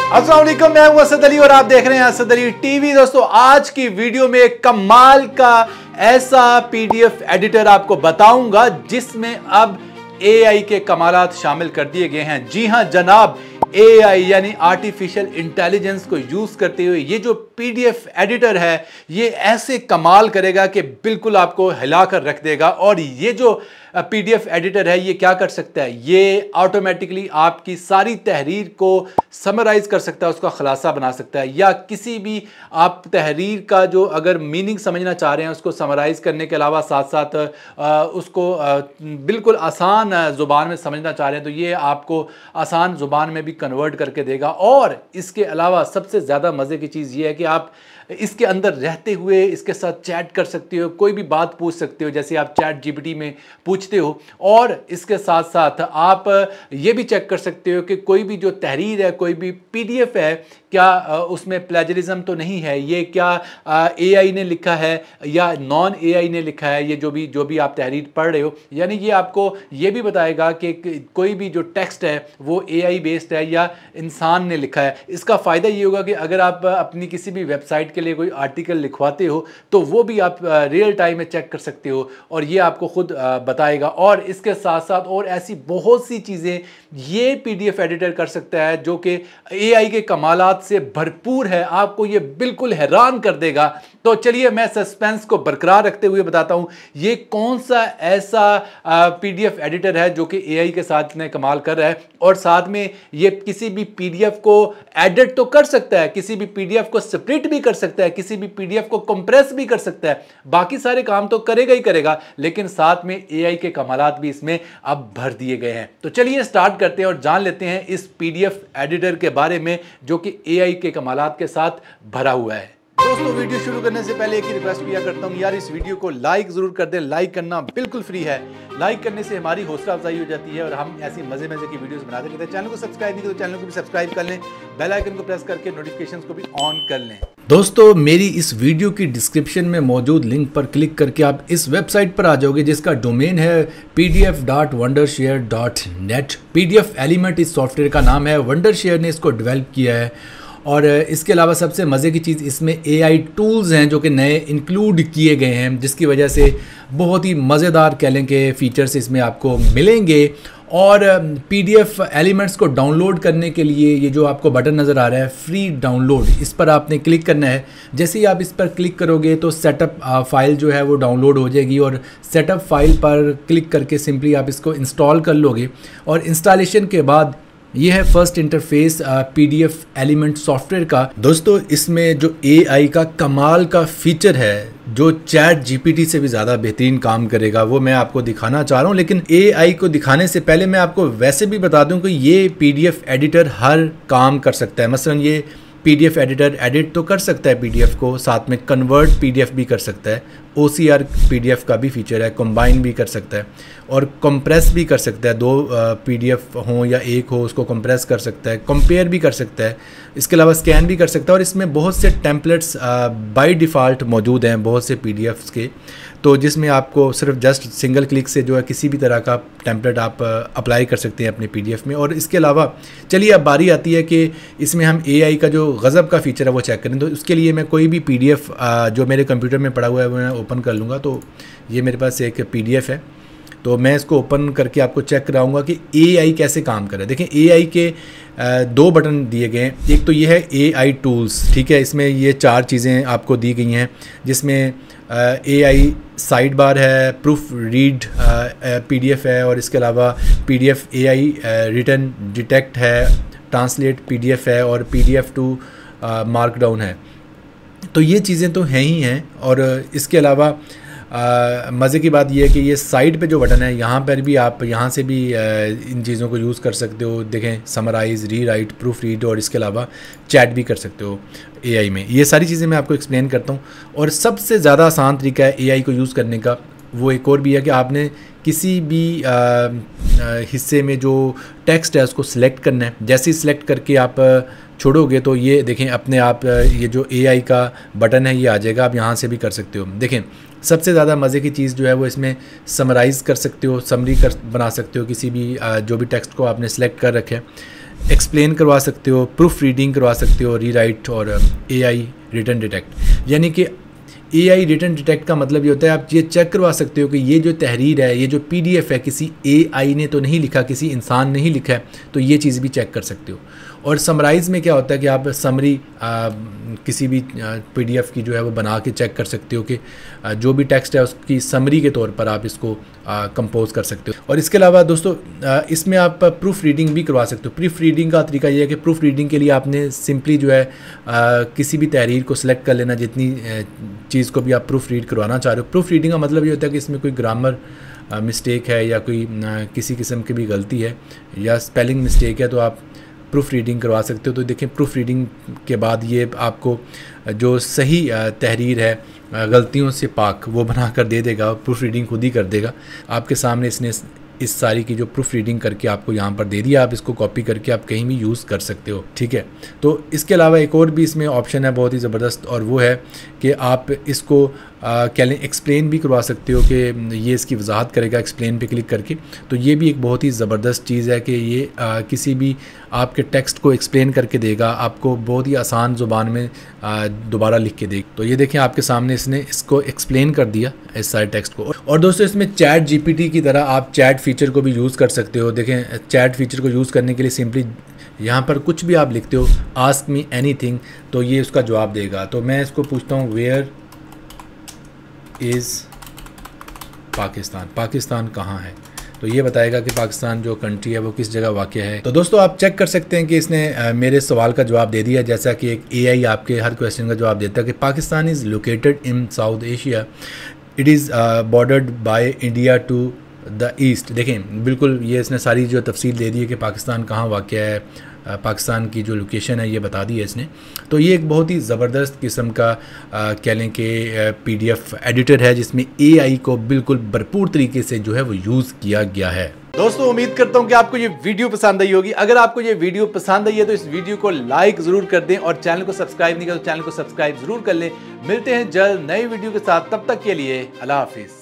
अस्सलाम वालेकुम, मैं हूं असद अली और आप देख रहे हैं असद अली टीवी। दोस्तों, आज की वीडियो में कमाल का ऐसा पीडीएफ एडिटर आपको बताऊंगा जिसमें अब एआई के कमालात शामिल कर दिए गए हैं। जी हां जनाब, एआई यानी आर्टिफिशियल इंटेलिजेंस को यूज करते हुए ये जो पीडीएफ एडिटर है ये ऐसे कमाल करेगा कि बिल्कुल आपको हिलाकर रख देगा। और ये जो पीडीएफ एडिटर है ये क्या कर सकता है, ये ऑटोमेटिकली आपकी सारी तहरीर को समराइज कर सकता है, उसका खुलासा बना सकता है, या किसी भी आप तहरीर का जो अगर मीनिंग समझना चाह रहे हैं उसको समराइज करने के अलावा साथ साथ उसको बिल्कुल आसान ज़ुबान में समझना चाह रहे हैं तो ये आपको आसान ज़ुबान में भी कन्वर्ट करके देगा। और इसके अलावा सबसे ज़्यादा मज़े की चीज़ ये है कि आप इसके अंदर रहते हुए इसके साथ चैट कर सकते हो, कोई भी बात पूछ सकते हो जैसे आप चैट जीपीटी में पूछते हो। और इसके साथ साथ आप ये भी चेक कर सकते हो कि कोई भी जो तहरीर है, कोई भी पीडीएफ है, क्या उसमें प्लेजरिज्म तो नहीं है, ये क्या एआई ने लिखा है या नॉन एआई ने लिखा है, ये जो भी आप तहरीर पढ़ रहे हो। यानी ये आपको ये भी बताएगा कि कोई भी जो टेक्स्ट है वो एआई बेस्ड है या इंसान ने लिखा है। इसका फ़ायदा ये होगा कि अगर आप अपनी किसी भी वेबसाइट के लिए कोई आर्टिकल लिखवाते हो तो वो भी आप रियल टाइम में चेक कर सकते हो और ये आपको खुद बताएगा। और इसके साथ साथ और ऐसी बहुत सी चीज़ें ये पीडीएफ एडिटर कर सकता है जो कि एआई के कमालात से भरपूर है, आपको ये बिल्कुल हैरान कर देगा। तो चलिए मैं सस्पेंस को बरकरार रखते हुए बताता हूं ये कौन सा ऐसा पीडीएफ एडिटर है जो कि एआई के साथ में कमाल कर रहा है। और साथ में ये किसी भी पीडीएफ को एडिट तो कर सकता है, किसी भी पीडीएफ को स्प्लिट भी कर सकता है, किसी भी पीडीएफ को कंप्रेस भी कर सकता है, बाकी सारे काम तो करेगा ही करेगा, लेकिन साथ में एआई के कमालात भी इसमें अब भर दिए गए हैं। तो चलिए स्टार्ट करते हैं और जान लेते हैं इस पीडीएफ एडिटर के बारे में जो कि एआई के कमालात के साथ भरा हुआ है। दोस्तों, वीडियो शुरू करने से पहले एक ही रिक्वेस्ट किया करता हूं यार, इस वीडियो को लाइक जरूर कर दें। लाइक करना बिल्कुल फ्री है, लाइक करने से हमारी हौसला अफजाई हो जाती है और हम ऐसी मजे की वीडियोस बनाते रहते हैं। चैनल को सब्सक्राइब नहीं किया तो चैनल को भी सब्सक्राइब कर लें, बेल आइकन को प्रेस करके नोटिफिकेशंस को भी ऑन कर लें। दोस्तों, मेरी इस वीडियो की डिस्क्रिप्शन में मौजूद लिंक पर क्लिक करके आप इस वेबसाइट पर आ जाओगे जिसका डोमेन है pdf.wondershare.net। पीडीएफ एलिमेंट इस सॉफ्टवेयर का नाम है, वंडरशेयर ने इसको डेवलप किया है। और इसके अलावा सबसे मज़े की चीज़ इसमें एआई टूल्स हैं जो कि नए इंक्लूड किए गए हैं, जिसकी वजह से बहुत ही मज़ेदार कह लें कि फ़ीचर्स इसमें आपको मिलेंगे। और पीडीएफ एलिमेंट्स को डाउनलोड करने के लिए ये जो आपको बटन नज़र आ रहा है फ्री डाउनलोड, इस पर आपने क्लिक करना है। जैसे ही आप इस पर क्लिक करोगे तो सेटअप फ़ाइल जो है वो डाउनलोड हो जाएगी और सेटअप फ़ाइल पर क्लिक करके सिंपली आप इसको इंस्टॉल कर लोगे। और इंस्टॉलेशन के बाद ये है first interface PDF element software का। दोस्तों, इसमें जो एआई का कमाल का फीचर है जो चैट जीपीटी से भी ज़्यादा बेहतरीन काम करेगा वो मैं आपको दिखाना चाह रहा हूँ। लेकिन एआई को दिखाने से पहले मैं आपको वैसे भी बता दूँ कि ये पीडीएफ एडिटर हर काम कर सकता है। मसलन ये पीडीएफ एडिटर एडिट तो कर सकता है पीडीएफ को, साथ में कन्वर्ट पीडीएफ भी कर सकता है, ओसीआर पीडीएफ का भी फीचर है, कंबाइन भी कर सकता है और कंप्रेस भी कर सकता है। दो पीडीएफ हो या एक हो उसको कंप्रेस कर सकता है, कंपेयर भी कर सकता है, इसके अलावा स्कैन भी कर सकता है। और इसमें बहुत से टेम्पलेट्स बाय डिफ़ॉल्ट मौजूद हैं बहुत से पीडीएफ्स के, तो जिसमें आपको सिर्फ जस्ट सिंगल क्लिक से जो है किसी भी तरह का टेम्पलेट आप अप्लाई कर सकते हैं अपने पीडीएफ में। और इसके अलावा चलिए अब बारी आती है कि इसमें हम एआई का जो गज़ब का फीचर है वो चेक करें। तो उसके लिए मैं कोई भी पीडीएफ जो मेरे कंप्यूटर में पड़ा हुआ है वो मैं ओपन कर लूँगा। तो ये मेरे पास एक पीडीएफ है, तो मैं इसको ओपन करके आपको चेक कराऊंगा कि एआई कैसे काम कर रहा है। देखें, एआई के दो बटन दिए गए हैं। एक तो ये है एआई टूल्स, ठीक है, इसमें ये चार चीज़ें आपको दी गई हैं जिसमें एआई साइड बार है, प्रूफ रीड पीडीएफ है और इसके अलावा पीडीएफ एआई रिटन डिटेक्ट है, ट्रांसलेट पीडीएफ है और पीडीएफ टू मार्कडाउन है। तो ये चीज़ें तो हैं ही हैं। और इसके अलावा मज़े की बात यह है कि ये साइड पे जो बटन है यहाँ पर भी आप यहाँ से भी इन चीज़ों को यूज़ कर सकते हो। देखें, समराइज़, रीराइट, प्रूफ रीड और इसके अलावा चैट भी कर सकते हो एआई में। ये सारी चीज़ें मैं आपको एक्सप्लेन करता हूँ। और सबसे ज़्यादा आसान तरीका है एआई को यूज़ करने का वो एक और भी है कि आपने किसी भी हिस्से में जो टेक्स्ट है उसको सिलेक्ट करना है। जैसे ही सिलेक्ट करके आप छोड़ोगे तो ये देखें अपने आप ये जो एआई का बटन है ये आ जाएगा, आप यहाँ से भी कर सकते हो। देखें, सबसे ज़्यादा मज़े की चीज़ जो है वो इसमें समराइज़ कर सकते हो, समरी बना सकते हो किसी भी जो भी टेक्स्ट को आपने सेलेक्ट कर रखे। एक्सप्लेन करवा सकते हो, प्रूफ रीडिंग करवा सकते हो, रीराइट और AI रिटन डिटेक्ट। यानी कि AI रिटन डिटेक्ट का मतलब ये होता है आप ये चेक करवा सकते हो कि ये जो तहरीर है, ये जो PDF है, किसी AI ने तो नहीं लिखा, किसी इंसान ने ही लिखा है, तो ये चीज़ भी चेक कर सकते हो। और समराइज़ में क्या होता है कि आप समरी किसी भी PDF की जो है वो बना के चेक कर सकते हो कि जो भी टेक्स्ट है उसकी समरी के तौर पर आप इसको कंपोज कर सकते हो। और इसके अलावा दोस्तों इसमें आप प्रूफ रीडिंग भी करवा सकते हो। प्रूफ रीडिंग का तरीका ये है कि प्रूफ रीडिंग के लिए आपने सिंपली जो है किसी भी तहरीर को सिलेक्ट कर लेना, जितनी चीज़ को भी आप प्रूफ रीड करवाना चाह रहे हो। प्रूफ रीडिंग का मतलब ये होता है कि इसमें कोई ग्रामर मिस्टेक है या कोई किसी किस्म की भी गलती है या स्पेलिंग मिस्टेक है तो आप प्रूफ रीडिंग करवा सकते हो। तो देखें प्रूफ रीडिंग के बाद ये आपको जो सही तहरीर है गलतियों से पाक वो बना कर दे देगा, प्रूफ रीडिंग खुद ही कर देगा आपके सामने। इसने इस सारी की जो प्रूफ रीडिंग करके आपको यहाँ पर दे दिया, आप इसको कॉपी करके आप कहीं भी यूज़ कर सकते हो, ठीक है। तो इसके अलावा एक और भी इसमें ऑप्शन है बहुत ही ज़बरदस्त, और वो है कि आप इसको क्या लें एक्सप्लेन भी करवा सकते हो कि ये इसकी वजाहत करेगा एक्सप्लेन पे क्लिक करके। तो ये भी एक बहुत ही ज़बरदस्त चीज़ है कि ये किसी भी आपके टेक्स्ट को एक्सप्लेन करके देगा, आपको बहुत ही आसान ज़ुबान में दोबारा लिख के देगा। तो ये देखें आपके सामने इसने इसको एक्सप्लेन कर दिया इस सारे टेक्स्ट को। और दोस्तों इसमें चैट GPT की तरह आप चैट फीचर को भी यूज़ कर सकते हो। देखें चैट फीचर को यूज़ करने के लिए सिंपली यहाँ पर कुछ भी आप लिखते हो, आस्क मी एनीथिंग, तो ये उसका जवाब देगा। तो मैं इसको पूछता हूँ वेयर इज़ पाकिस्तान, पाकिस्तान कहाँ है, तो ये बताएगा कि पाकिस्तान जो कंट्री है वो किस जगह वाक़ है। तो दोस्तों आप चेक कर सकते हैं कि इसने मेरे सवाल का जवाब दे दिया, जैसा कि एक AI आपके हर क्वेश्चन का जवाब देता है कि Pakistan is located in South Asia, it is bordered by India to the east. देखें बिल्कुल ये इसने सारी जो तफसील दे दी है कि पाकिस्तान कहाँ वाक़ है, पाकिस्तान की जो लोकेशन है ये बता दी है इसने। तो ये एक बहुत ही ज़बरदस्त किस्म का कह लें कि PDF एडिटर है जिसमें AI को बिल्कुल भरपूर तरीके से जो है वो यूज़ किया गया है। दोस्तों उम्मीद करता हूं कि आपको ये वीडियो पसंद आई होगी। अगर आपको ये वीडियो पसंद आई है तो इस वीडियो को लाइक ज़रूर कर दें और चैनल को सब्सक्राइब नहीं किया तो चैनल को सब्सक्राइब ज़रूर कर लें। मिलते हैं जल्द नई वीडियो के साथ, तब तक के लिए अल्लाह हाफिज़।